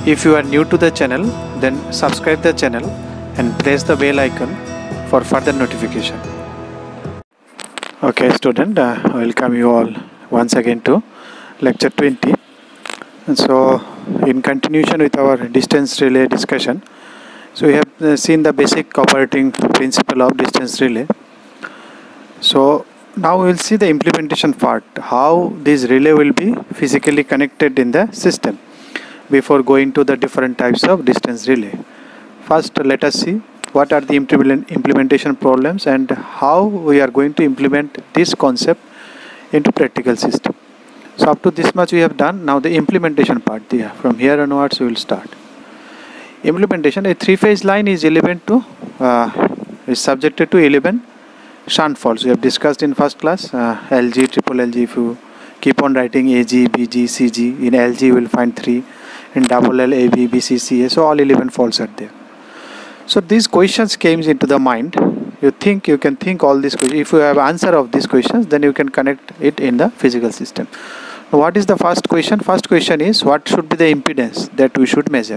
If you are new to the channel, then subscribe the channel and press the bell icon for further notification. Okay student, welcome you all once again to lecture 20. And so in continuation with our distance relay discussion, so we have seen the basic operating principle of distance relay. So now we will see the implementation part, how this relay will be physically connected in the system before going to the different types of distance relay. First, let us see what are the implementation problems and how we are going to implement this concept into practical system. So up to this much we have done. Now the implementation part, from here onwards we will start. Implementation: a three-phase line is is subjected to 11 shunt faults. We have discussed in first class, LG, triple LG. If you keep on writing AG, BG, CG, in LG you will find 3, in double L, AB, BC, CA, so all 11 faults are there. So these questions came into the mind. You can think all these questions. If you have answer of these questions, then you can connect it in the physical system. Now, what is the first question? First question is, what should be the impedance that we should measure?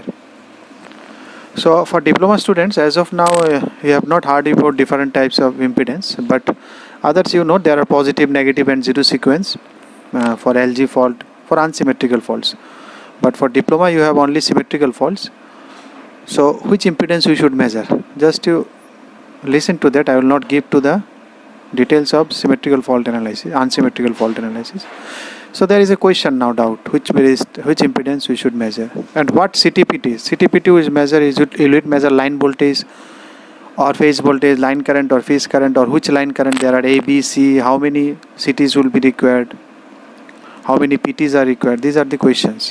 So for diploma students, as of now, you have not heard about different types of impedance, but others there are positive, negative and zero sequence for LG fault, for unsymmetrical faults. But for diploma you have only symmetrical faults. So which impedance we should measure? Just you listen to that. I will not give to the details of symmetrical fault analysis, unsymmetrical fault analysis. So there is a question, no doubt, which impedance we should measure and what CTPT is. CTPT is measure, will it measure line voltage or phase voltage, line current or phase current, or which line current there are, A, B, C, how many CTs will be required, how many PTs are required. These are the questions.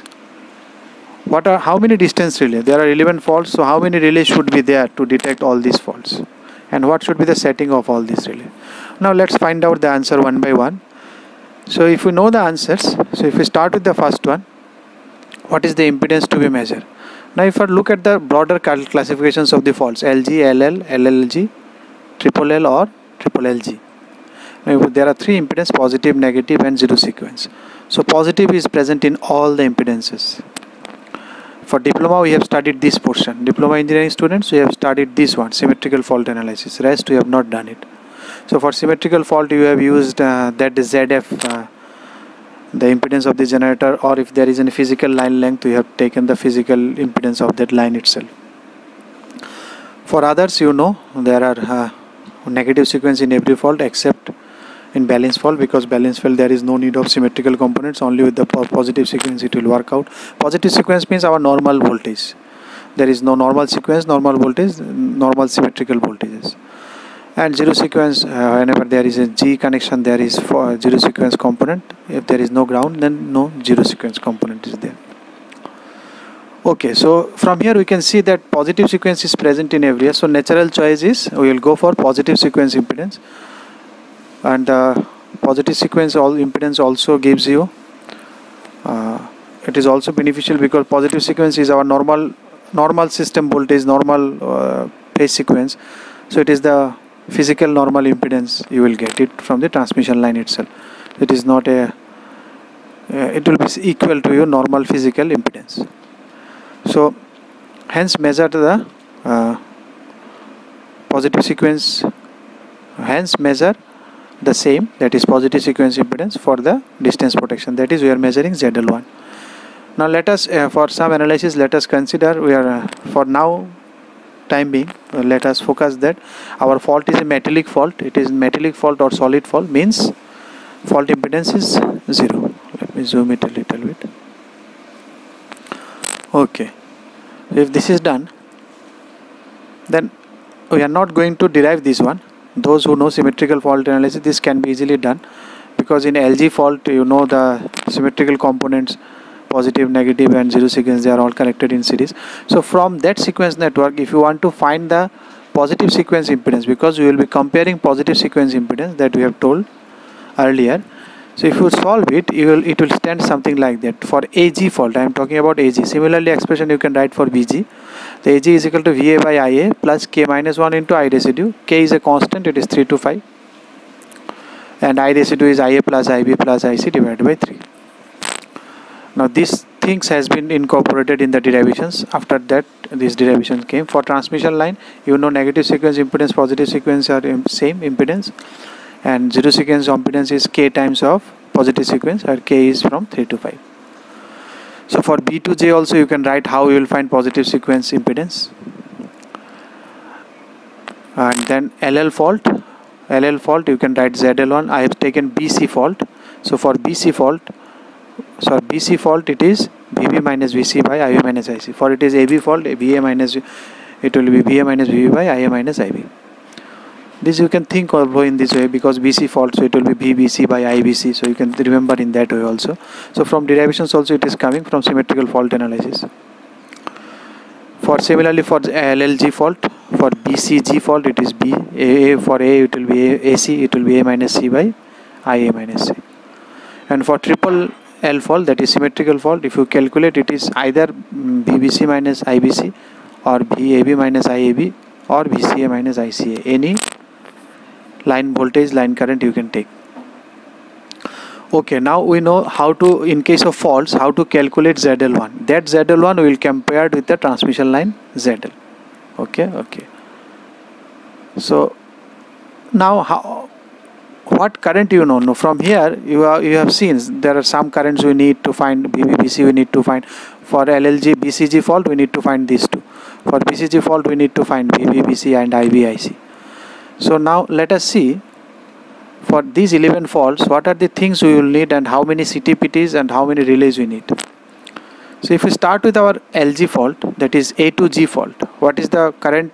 How many distance relay? There are 11 faults, so how many relays should be there to detect all these faults? And what should be the setting of all these relays? Now let's find out the answer one by one. So if we know the answers, so if we start with the first one, what is the impedance to be measured? Now if I look at the broader classifications of the faults, LG, LL, LLG, triple L or triple LG. Now there are three impedance: positive, negative and zero sequence. So positive is present in all the impedances. For diploma we have studied this portion. Diploma engineering students, we have studied this one, symmetrical fault analysis. Rest we have not done it. So for symmetrical fault you have used that is ZF, the impedance of the generator, or if there is any physical line length, you have taken the physical impedance of that line itself. For others, there are negative sequence in every fault except in balance fault, because balance fault there is no need of symmetrical components, only with the positive sequence it will work out. Positive sequence means our normal voltage. There is no normal sequence, normal voltage, normal symmetrical voltages. And zero sequence, whenever there is a G connection, there is for zero sequence component. If there is no ground, then no zero sequence component is there. Okay, so from here we can see that positive sequence is present in every area. So natural choice is we will go for positive sequence impedance. And positive sequence impedance also gives you, it is also beneficial because positive sequence is our normal system voltage, normal phase sequence. So it is the physical normal impedance, you will get it from the transmission line itself. It is not it will be equal to your normal physical impedance. So hence measure the positive sequence, hence measure the same, that is positive sequence impedance for the distance protection, that is we are measuring ZL1. Now let us for some analysis let us consider, we are for now time being let us focus that our fault is a metallic fault. It is metallic fault or solid fault, means fault impedance is 0. Let me zoom it a little bit. Okay, if this is done, then we are not going to derive this one. Those who know symmetrical fault analysis, this can be easily done, because in LG fault the symmetrical components, positive, negative and zero sequence, they are all connected in series. So from that sequence network, if you want to find the positive sequence impedance, because we will be comparing positive sequence impedance that we have told earlier. So if you solve it, it will stand something like that. For AG fault, I am talking about AG. Similarly, expression you can write for BG. The AG is equal to VA by IA plus K minus 1 into I residue. K is a constant, it is 3 to 5. And I residue is IA plus IB plus IC divided by 3. Now these things has been incorporated in the derivations. After that, this derivation came. For transmission line, you know negative sequence impedance, positive sequence are same impedance, and zero sequence impedance is k times of positive sequence, or k is from 3 to 5. So for B to J also you can write how you will find positive sequence impedance. And then LL fault you can write ZL1. I have taken BC fault. So for BC fault it is VB minus VC by IB minus IC. For it is AB fault, VA minus, it will be VA minus VB by IA minus IB. This you can think of in this way, because BC fault, so it will be VBC by IBC, so you can remember in that way also. So from derivations also it is coming from symmetrical fault analysis. For similarly for LLG fault, for BCG fault it is B, A for A it will be AC, it will be A minus C by IA minus C. And for triple L fault, that is symmetrical fault, if you calculate, it is either BBC minus IBC or VAB minus IAB or VCA minus ICA. Any line voltage, line current you can take. Okay, now we know how to, in case of faults, how to calculate ZL1. That ZL1 will compare with the transmission line ZL. Okay. So now what current you know? From here you have seen there are some currents we need to find. BC we need to find. For LLG BCG fault we need to find these two. For BCG fault we need to find BC and IC. So now let us see, for these 11 faults, what are the things we will need and how many CTPTs and how many relays we need. So if we start with our LG fault, that is A to G fault, what is the current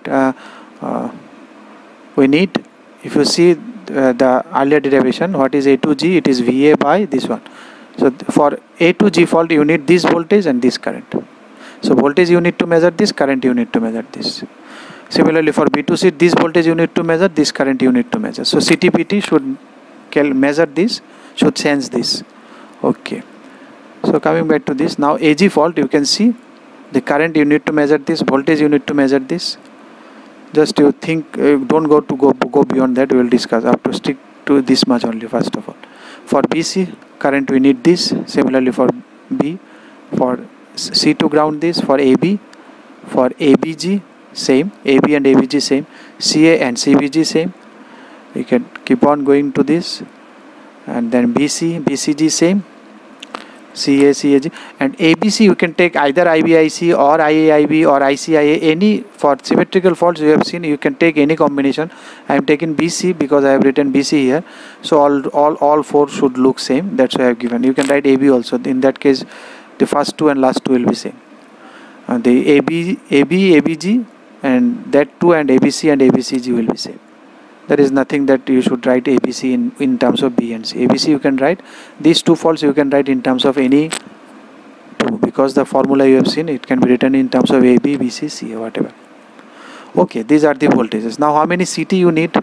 we need? If you see the earlier derivation, what is A to G? It is VA by this one. So for A to G fault you need this voltage and this current. So voltage you need to measure this, current you need to measure this. Similarly for B to C, this voltage you need to measure, this current you need to measure. So CTPT should measure this, should sense this. Okay. So coming back to this, now AG fault, you can see the current you need to measure this, voltage you need to measure this. Just you think, don't go beyond that. We will discuss. Up to stick to this much only first of all. For BC current we need this. Similarly for B, for C to ground this. For AB, for ABG same, AB and ABG same, CA and CBG same. You can keep on going to this, and then BCG same, CA, CAG, and ABC you can take either IBIC or IAIB or ICIA. Any, for symmetrical faults you have seen you can take any combination. I am taking BC because I have written BC here, so all four should look same. That's why I have given. You can write AB also. In that case, the first two and last two will be same. The ABG and that two, and ABC and ABCG will be same. There is nothing that you should write ABC in terms of B and C. ABC you can write, these two faults you can write in terms of any two, because the formula you have seen, it can be written in terms of AB, BC, C, whatever. Okay, these are the voltages. Now how many CT you need?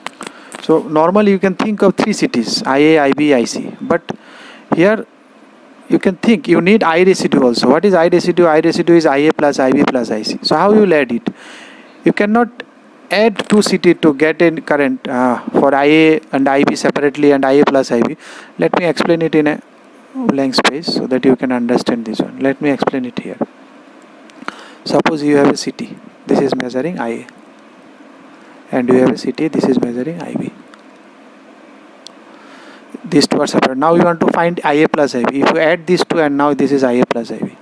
So normally you can think of 3 CTs, IA, IB, IC, but here you can think you need I residue also. What is I residue? I residue is IA plus IB plus IC. So how you will add it? You cannot add 2 CT to get in current for IA and IB separately and IA plus IB. Let me explain it in a blank space so that you can understand this one. Let me explain it here. Suppose you have a CT. This is measuring IA. And you have a CT. This is measuring IB. These two are separate. Now you want to find IA plus IB. If you add these two, and now this is IA plus IB.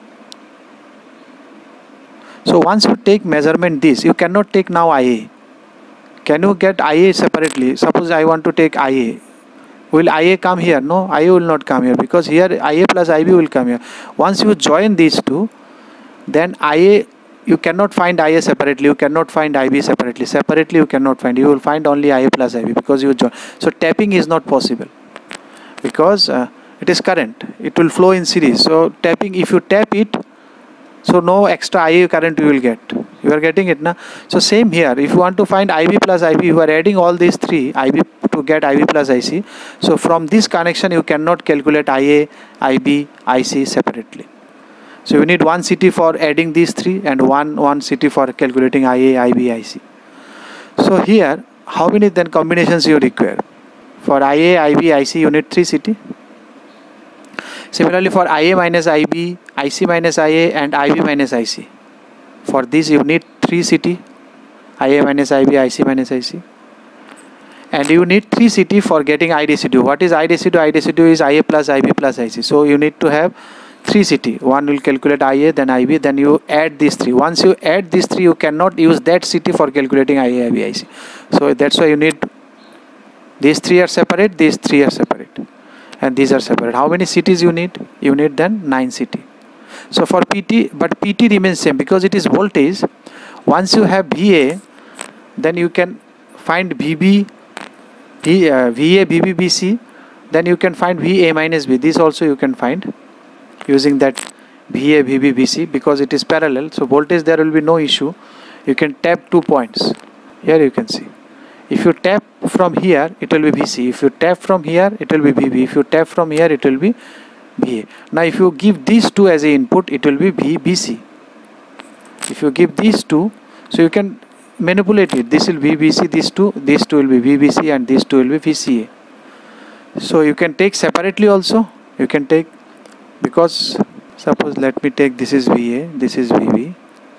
So once you take measurement this, you cannot take now IA. Can you get IA separately? Suppose I want to take IA. Will IA come here? No, IA will not come here, because here IA plus IB will come here. Once you join these two, then IA, you cannot find IA separately, you cannot find IB separately. Separately you cannot find. You will find only IA plus IB because you join. So tapping is not possible, because it is current. It will flow in series. So tapping, if you tap it, so no extra IA current you will get. You are getting it now. So same here. If you want to find IB plus IB, you are adding all these three IB to get IB plus IC. So from this connection you cannot calculate IA, IB, IC separately. So you need one CT for adding these three and one CT for calculating IA, IB, IC. So here, how many then combinations you require? For IA, IB, IC you need 3 CT. Similarly for IA minus IB, IC minus IA and IB minus IC. For this you need 3 CT, IA minus IB, IC minus IC. And you need 3 CT for getting I residue. What is I residue? I residue is IA plus IB plus IC. So you need to have 3 CT. One will calculate IA, then IB, then you add these 3. Once you add these 3, you cannot use that CT for calculating IA, IB, IC. So that's why you need these 3 are separate, these 3 are separate, and these are separate. How many CTs you need? You need then 9 CT. So for PT, but PT remains same because it is voltage. Once you have VA, then you can find VB, VA, VB, BC. Then you can find VA minus B. This also you can find using that VA, VB, BC because it is parallel. So voltage there will be no issue. You can tap 2 points. Here you can see. If you tap from here, it will be VC. If you tap from here, it will be VB. If you tap from here, it will be VA. Now if you give these two as a input, it will be VBC. If you give these two, so you can manipulate it. This will be VBC, these two will be VBC, and these two will be VCA. So you can take separately also. You can take, because suppose let me take this is VA, this is VB.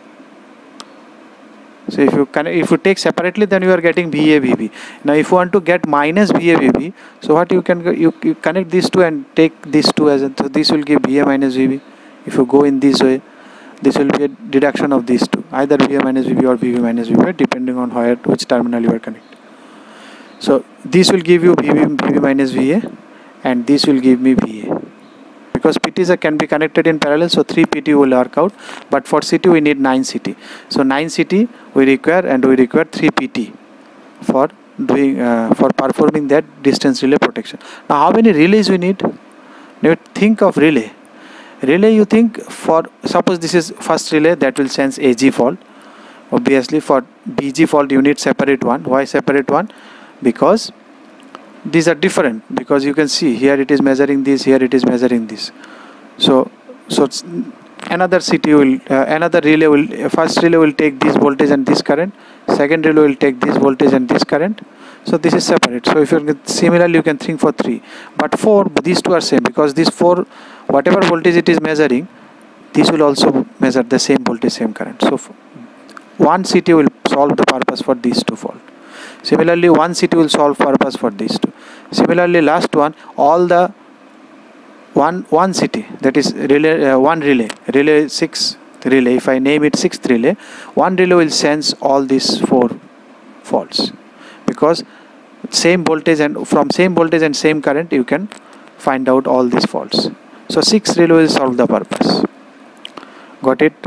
So if you take separately, then you are getting VA, VB. Now if you want to get minus VA, VB, so what you can you connect these two and take these two as a, so this will give VA minus VB. If you go in this way, this will be a deduction of these two, either VA minus VB or VB minus VB, depending on which terminal you are connected. So this will give you VB minus VA, and this will give me VA. Because PTs can be connected in parallel, so 3 PT will work out, but for CT we need 9 CT. So 9 CT we require, and we require 3 PT for doing for performing that distance relay protection. Now how many relays we need? Now think of relay. Relay, you think, for suppose this is first relay that will sense AG fault. Obviously for BG fault you need separate one. Why separate one? Because these are different, because you can see here it is measuring this, here it is measuring this. So another CT will another relay will, first relay will take this voltage and this current, second relay will take this voltage and this current. So this is separate. So if you similarly you can think for 3, but 4, these two are same, because this 4, whatever voltage it is measuring, this will also measure the same voltage, same current. So one CT will solve the purpose for these two fault. Similarly, one CT will solve purpose for these two. Similarly, last one, all the one CT, that is relay, one relay 6 relay. If I name it 6th relay, one relay will sense all these 4 faults, because same voltage, and from same voltage and same current you can find out all these faults. So 6 relay will solve the purpose. Got it?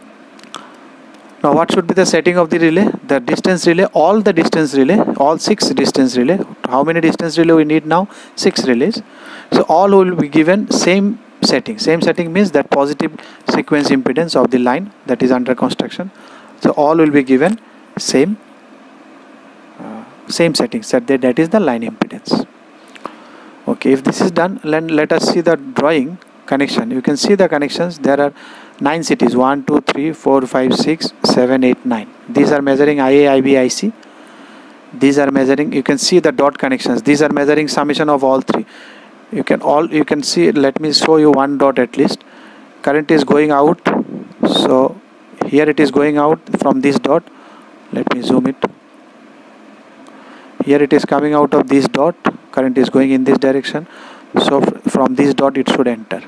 Now what should be the setting of the relay? The distance relay, all the distance relay, all 6 distance relay. How many distance relay we need now? 6 relays. So all will be given same setting. Same setting means that positive sequence impedance of the line that is under construction. So all will be given same settings, that is the line impedance. Okay, if this is done, then let us see the drawing connection. You can see the connections. There are 9 CTs, 1, 2, 3, 4, 5, 6, 7, 8, 9. These are measuring IA, IB, IC. These are measuring, you can see the dot connections. These are measuring summation of all 3. You can see, let me show you one dot at least. Current is going out. So here it is going out from this dot. Let me zoom it. Here it is coming out of this dot. Current is going in this direction. So from this dot it should enter.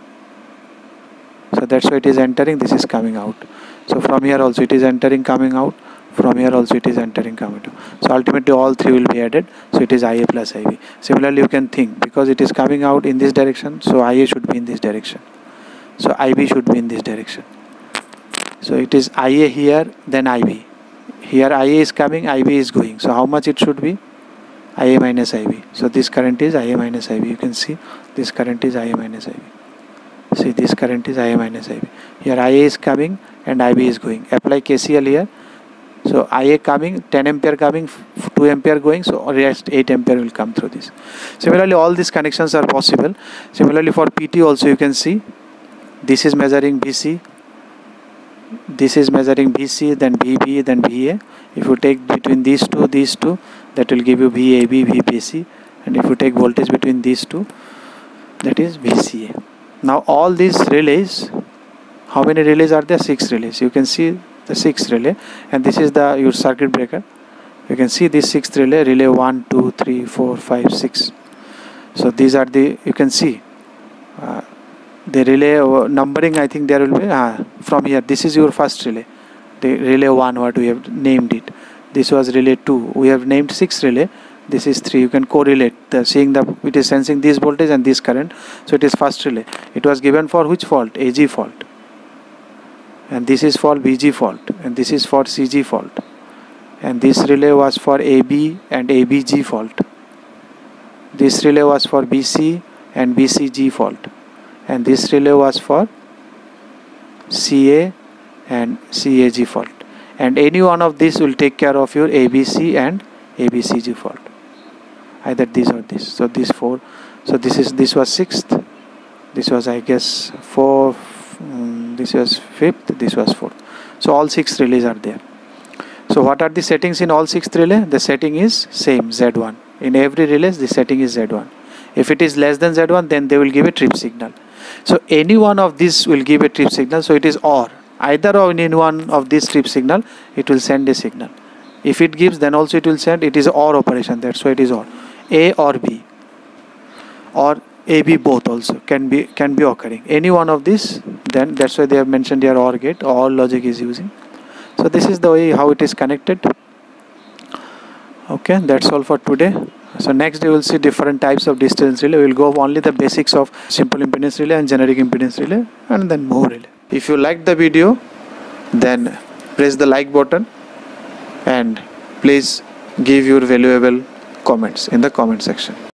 So that's why it is entering, this is coming out. So from here also it is entering, coming out. From here also it is entering, coming out. So ultimately all 3 will be added. So it is IA plus IB. Similarly you can think, because it is coming out in this direction, so IA should be in this direction. So IB should be in this direction. So it is IA here, then IB. Here IA is coming, IB is going. So how much it should be? IA minus IB. So this current is IA minus IB. You can see this current is IA minus IB. See, this current is IA minus IB. Here IA is coming and IB is going. Apply KCL here. So IA coming, 10 ampere coming, 2 ampere going. So rest 8 ampere will come through this. Similarly, all these connections are possible. Similarly, for PT also you can see this is measuring BC. This is measuring BC, then BB, then VA. If you take between these two, that will give you VAB, VBC. And if you take voltage between these two, that is VCA. Now all these relays, how many relays are there? 6 relays. You can see the 6 relay, and this is the your circuit breaker. You can see this 6th relay 1, 2, 3, 4, 5, 6. So these are the, you can see the relay numbering. I think there will be from here. This is your first relay, the relay 1, what we have named it. This was relay 2. We have named 6 relay. This is 3. You can correlate seeing the, it is sensing this voltage and this current. So it is first relay. It was given for which fault? AG fault. And this is for BG fault, and this is for CG fault. And this relay was for AB and ABG fault. This relay was for BC and BCG fault. And this relay was for CA and CAG fault. And any one of these will take care of your ABC and ABCG fault. Either this or this. So these 4. So this was 6th. This was, I guess, 4th. This was 5th. This was 4th. So all 6 relays are there. So what are the settings in all 6 relay? The setting is same, Z1. In every relay the setting is Z1. If it is less than Z1, then they will give a trip signal. So any one of these will give a trip signal. So it is OR. Either or in one of these trip signal, it will send a signal. If it gives, then also it will send. It is OR operation. That's why it is OR. A or B, or AB both also can be occurring. Any one of these, then that's why they have mentioned here OR gate. OR logic is using. So this is the way how it is connected. Okay, that's all for today. So next we will see different types of distance relay. We will go only the basics of simple impedance relay and generic impedance relay, and then more relay. If you like the video, then press the like button and please give your valuable comments in the comment section.